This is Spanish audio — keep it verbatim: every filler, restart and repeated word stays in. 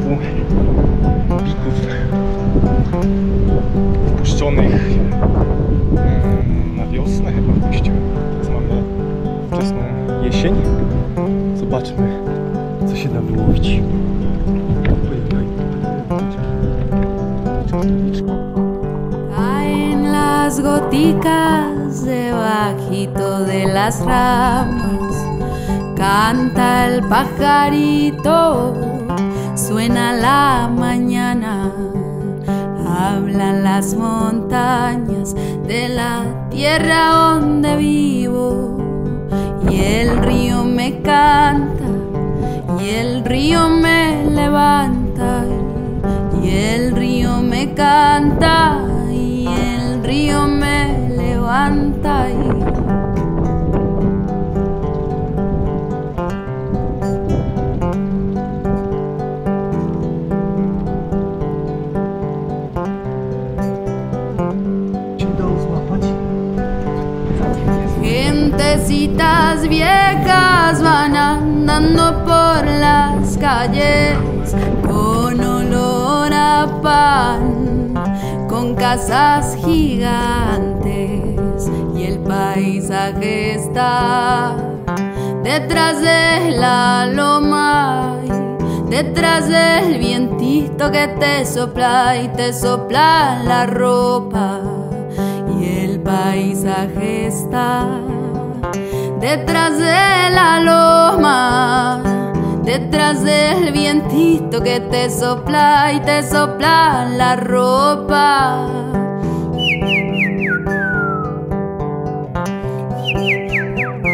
kilku bików puszczonych na wiosnę chyba puściłem. Teraz mamy wczesną jesień. Zobaczmy, co się da wyłowić. Caen las goticas debajito de las ramas, canta el pajarito, suena la mañana, hablan las montañas de la tierra donde vivo, y el río me canta, y el río me levanta, y el río me canta, y el río me levanta. Gentecitas viejas van andando por las calles con olor a pan, con casas gigantes, y el paisaje está detrás de la loma, detrás del vientito que te sopla y te sopla la ropa. Y el paisaje está detrás de la loma, detrás del vientito que te sopla y te sopla la ropa.